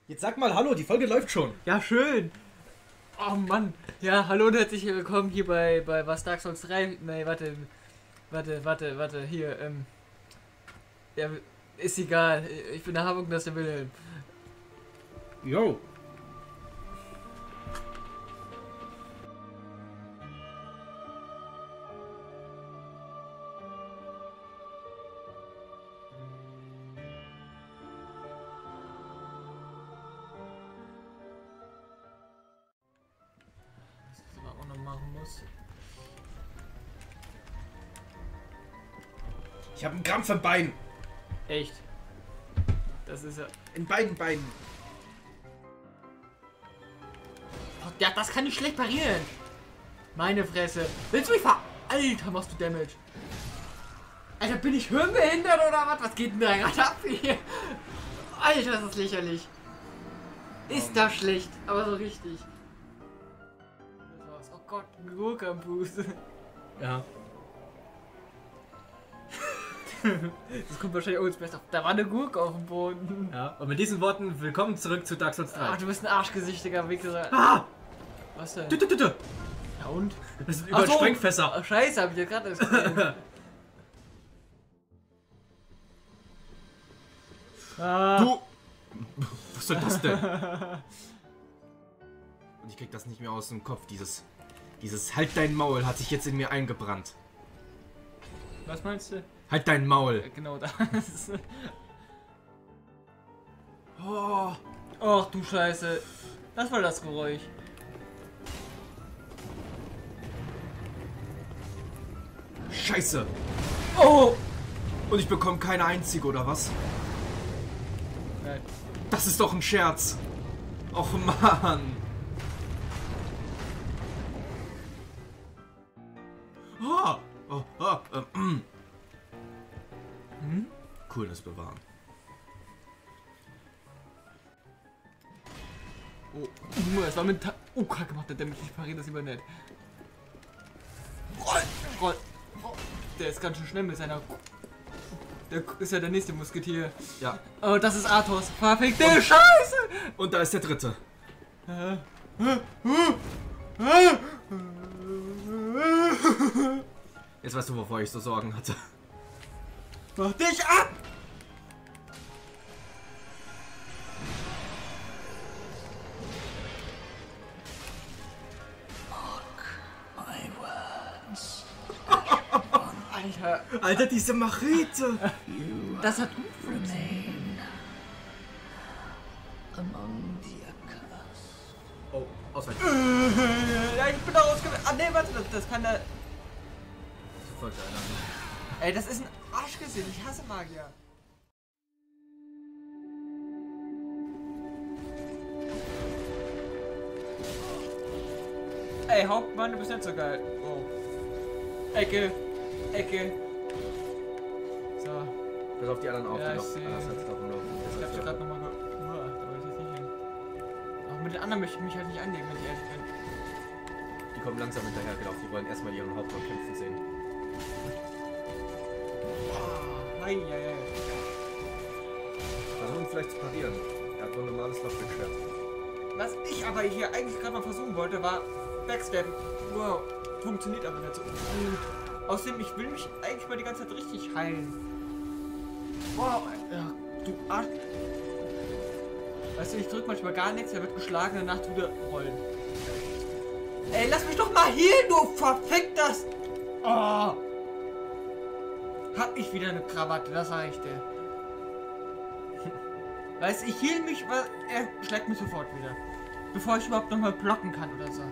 Jetzt sag mal Hallo, die Folge läuft schon. Ja, schön. Oh Mann. Ja, hallo und herzlich willkommen hier bei was Dark Souls 3. Nee, warte, hier, ja, ist egal. Ich bin der Hamburg, das ist der Wilhelm. Jo. Was man auch noch machen muss. Ich habe einen Krampf im Bein. Echt. Das ist ja... In beiden Beinen. Oh, ja, das kann ich schlecht parieren. Meine Fresse. Willst du mich ver... Alter, machst du Damage. Alter, bin ich hirnbehindert oder was? Was geht denn da gerade ab hier? Alter, das ist lächerlich. Ist das schlecht, aber so richtig. Oh Gott, ein Gurke am Fuß. Ja. Das kommt wahrscheinlich auch ins Beste. Da war eine Gurke auf dem Boden. Ja. Und mit diesen Worten willkommen zurück zu Dark Souls 3. Ach, du bist ein arschgesichtiger Wichser. Ah! Was denn? Tü. Ja und? Das sind Ach überall so. Sprengfässer. Ach, scheiße, hab ich ja gerade erst gesehen. Du! Was soll das denn? Und ich krieg das nicht mehr aus dem Kopf. Dieses Halt dein Maul hat sich jetzt in mir eingebrannt. Was meinst du? Halt dein Maul. Genau das. Oh. Ach du Scheiße. Das war das Geräusch. Scheiße. Oh! Und ich bekomme keine einzige, oder was? Nein. Das ist doch ein Scherz. Och Mann. Coolness bewahren. Oh, es war mit... Oh, kacke, macht der Damage. Ich pariere das lieber nicht. Roll. Der ist ganz schön schnell mit seiner... Der ist ja der nächste Musketier. Ja. Oh, das ist Athos. Verfickte Scheiße! Und da ist der dritte. Jetzt weißt du, wovor ich so Sorgen hatte. Mach dich ab! Alter, Alter, diese Machete! das hat gut Remain among the accursed. Oh, ausweichen. Ja, ich bin da rausgekommen. Ah, ne, warte, das kann der... Sofort einer. Ey, das ist ein Arschgesicht. Ich hasse Magier. Ey, Hauptmann, du bist nicht so geil. Oh. Ecke. So. Pass auf die anderen auf, Ja, die ich noch sehe. anders als drauf laufen. Ich hab gerade nochmal da wollte ich jetzt nicht hin. Auch mit den anderen möchte ich mich halt nicht anlegen, wenn ich ehrlich bin. Die kommen langsam hinterher gelaufen. Die wollen erstmal ihren Hauptmann kämpfen sehen. Nein, ja. Versuchen vielleicht zu parieren. Er hat nur ein normales Lockpick-Schwert. Was ich aber hier eigentlich gerade mal versuchen wollte, war Backstab. Wow, funktioniert aber nicht so gut. Außerdem, ich will mich eigentlich mal die ganze Zeit richtig heilen. Wow, ja, du Arsch. Weißt du, ich drück manchmal gar nichts, er wird geschlagen, danach tut er rollen. Ey, lass mich doch mal healen, du verfickt das! Oh. Hab ich wieder eine Krawatte, das sag ich dir. Weißt du, ich heal mich, weil er schlägt mich sofort wieder. Bevor ich überhaupt nochmal blocken kann oder so.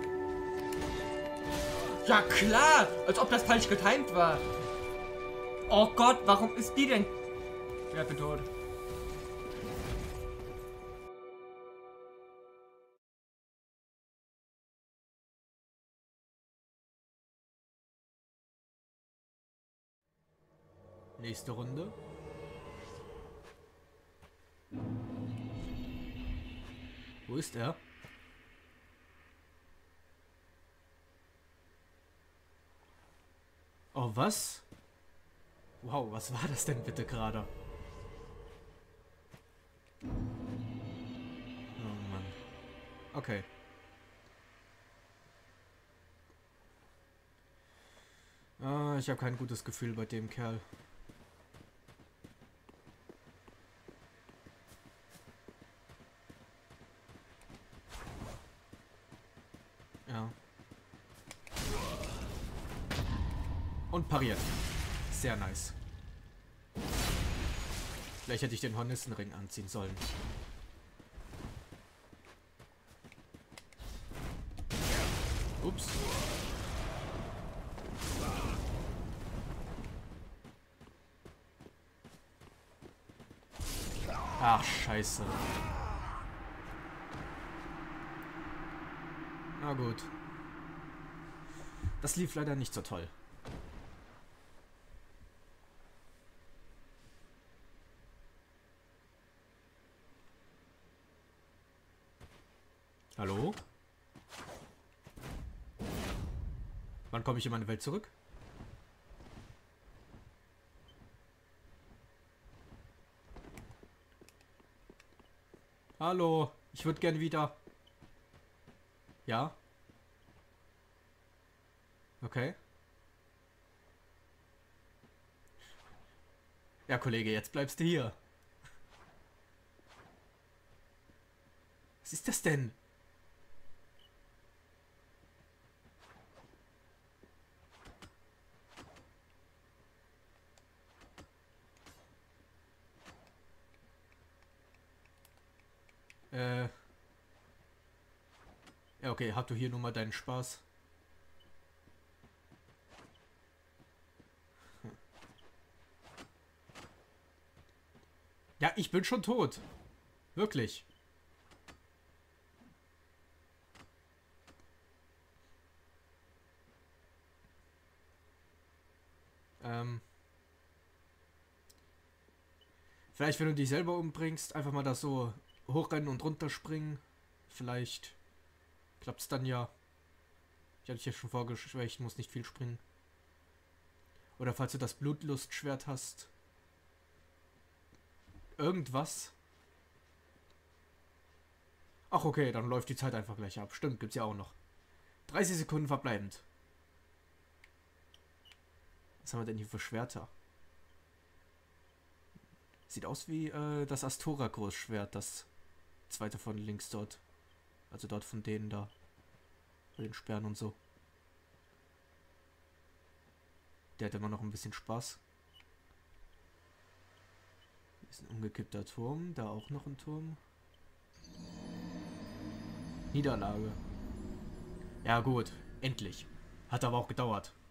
Ja klar, als ob das falsch getimt war. Oh Gott, warum ist die denn? Ja, bin tot. Nächste Runde. Wo ist er? Oh, was? Wow, was war das denn bitte gerade? Okay. Ah, ich habe kein gutes Gefühl bei dem Kerl. Ja. Und pariert. Sehr nice. Vielleicht hätte ich den Hornissenring anziehen sollen. Ups. Ach, scheiße. Na gut. Das lief leider nicht so toll. Hallo? Wann komme ich in meine Welt zurück? Hallo, ich würde gern wieder. Ja? Okay. Ja, Kollege, jetzt bleibst du hier. Was ist das denn? Ja, okay, hab du hier nur mal deinen Spaß. Ja, ich bin schon tot. Wirklich. Vielleicht, wenn du dich selber umbringst, einfach mal da so hochrennen und runterspringen. Vielleicht klappt's dann ja. Ich hatte dich ja schon vorgeschwächt, muss nicht viel springen. Oder falls du das Blutlustschwert hast. Irgendwas. Ach okay, dann läuft die Zeit einfach gleich ab. Stimmt, gibt's ja auch noch. 30 Sekunden verbleibend. Was haben wir denn hier für Schwerter? Sieht aus wie das Astora-Großschwert, das zweite von links dort. Also dort von denen da. Bei den Sperren und so. Der hat immer noch ein bisschen Spaß. Hier ist ein umgekippter Turm. Da auch noch ein Turm. Niederlage. Ja gut, endlich. Hat aber auch gedauert.